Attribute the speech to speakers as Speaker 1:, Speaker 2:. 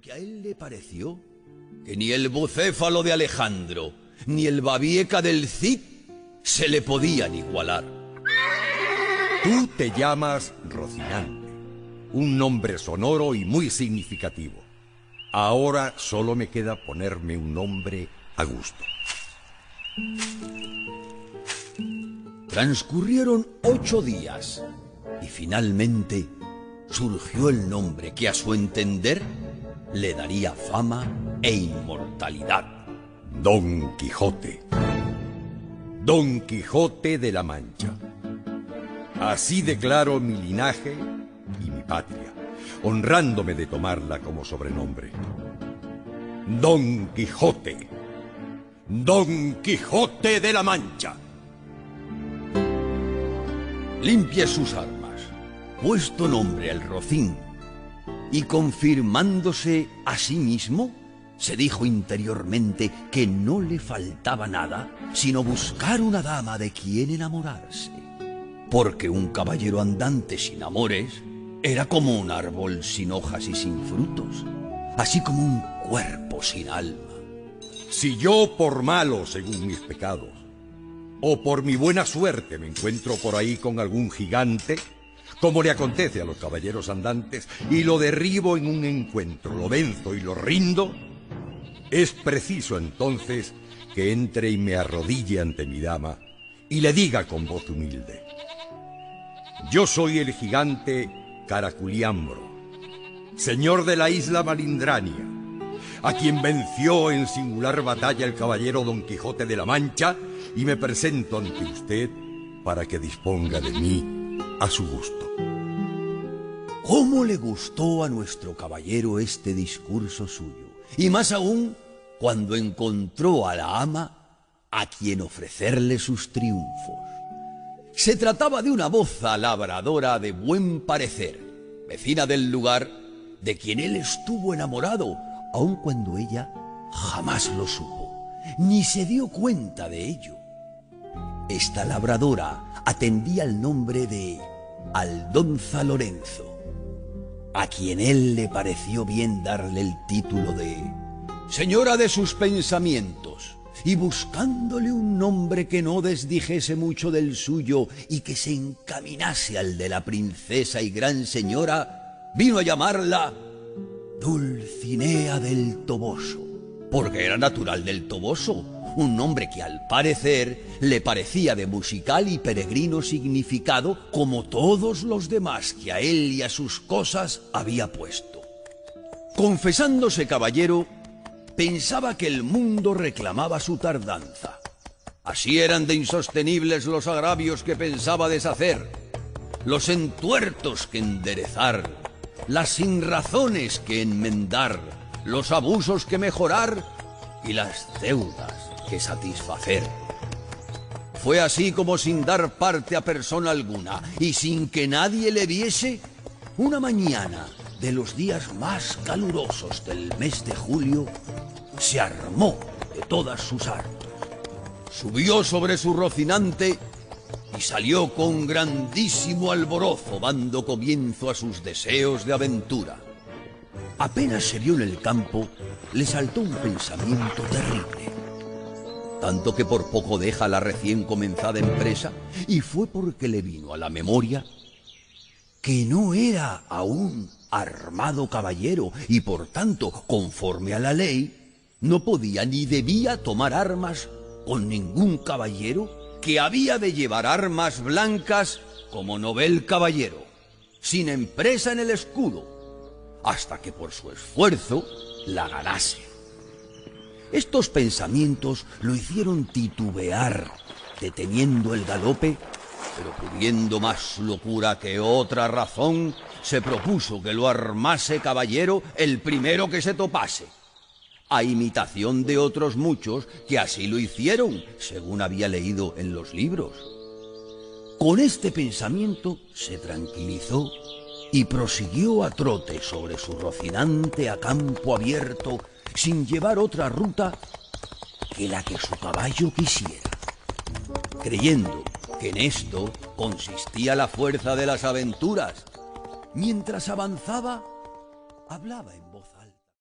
Speaker 1: que a él le pareció que ni el bucéfalo de Alejandro ni el babieca del Cid se le podían igualar.
Speaker 2: Tú te llamas Rocinante, un nombre sonoro y muy significativo. Ahora solo me queda ponerme un nombre a gusto.
Speaker 1: Transcurrieron 8 días y finalmente surgió el nombre que a su entender le daría fama e inmortalidad.
Speaker 2: Don Quijote. Don Quijote de la Mancha. Así declaro mi linaje y mi patria, honrándome de tomarla como sobrenombre. Don Quijote. Don Quijote de la Mancha.
Speaker 1: Limpie sus armas, puesto nombre al rocín, y confirmándose a sí mismo, se dijo interiormente que no le faltaba nada sino buscar una dama de quien enamorarse, porque un caballero andante sin amores era como un árbol sin hojas y sin frutos, así como un cuerpo sin alma.
Speaker 2: Si yo por malo, según mis pecados, o por mi buena suerte me encuentro por ahí con algún gigante, como le acontece a los caballeros andantes, y lo derribo en un encuentro, lo venzo y lo rindo, es preciso entonces que entre y me arrodille ante mi dama y le diga con voz humilde: yo soy el gigante Caraculiambro, señor de la isla Malindrania, a quien venció en singular batalla el caballero Don Quijote de la Mancha, y me presento ante usted para que disponga de mí a su gusto.
Speaker 1: ¿Cómo le gustó a nuestro caballero este discurso suyo? Y más aún cuando encontró a la ama a quien ofrecerle sus triunfos. Se trataba de una moza labradora de buen parecer, vecina del lugar, de quien él estuvo enamorado, aun cuando ella jamás lo supo, ni se dio cuenta de ello. Esta labradora atendía el nombre de Aldonza Lorenzo, a quien él le pareció bien darle el título de señora de sus pensamientos, y buscándole un nombre que no desdijese mucho del suyo y que se encaminase al de la princesa y gran señora, vino a llamarla Dulcinea del Toboso, porque era natural del Toboso, un nombre que al parecer le parecía de musical y peregrino significado, como todos los demás que a él y a sus cosas había puesto. Confesándose caballero, pensaba que el mundo reclamaba su tardanza. Así eran de insostenibles los agravios que pensaba deshacer, los entuertos que enderezar, las sinrazones que enmendar, los abusos que mejorar y las deudas que satisfacer. Fue así como, sin dar parte a persona alguna y sin que nadie le viese, una mañana de los días más calurosos del mes de julio, se armó de todas sus armas, subió sobre su Rocinante y salió con grandísimo alborozo, dando comienzo a sus deseos de aventura. Apenas se vio en el campo, le saltó un pensamiento terrible, tanto que por poco deja la recién comenzada empresa, y fue porque le vino a la memoria que no era aún armado caballero y por tanto, conforme a la ley, no podía ni debía tomar armas con ningún caballero, que había de llevar armas blancas como novel caballero, sin empresa en el escudo, hasta que por su esfuerzo la ganase. Estos pensamientos lo hicieron titubear, deteniendo el galope, pero pudiendo más locura que otra razón, se propuso que lo armase caballero el primero que se topase, a imitación de otros muchos que así lo hicieron, según había leído en los libros. Con este pensamiento se tranquilizó y prosiguió a trote sobre su Rocinante a campo abierto, sin llevar otra ruta que la que su caballo quisiera, creyendo que en esto consistía la fuerza de las aventuras. Mientras avanzaba, hablaba en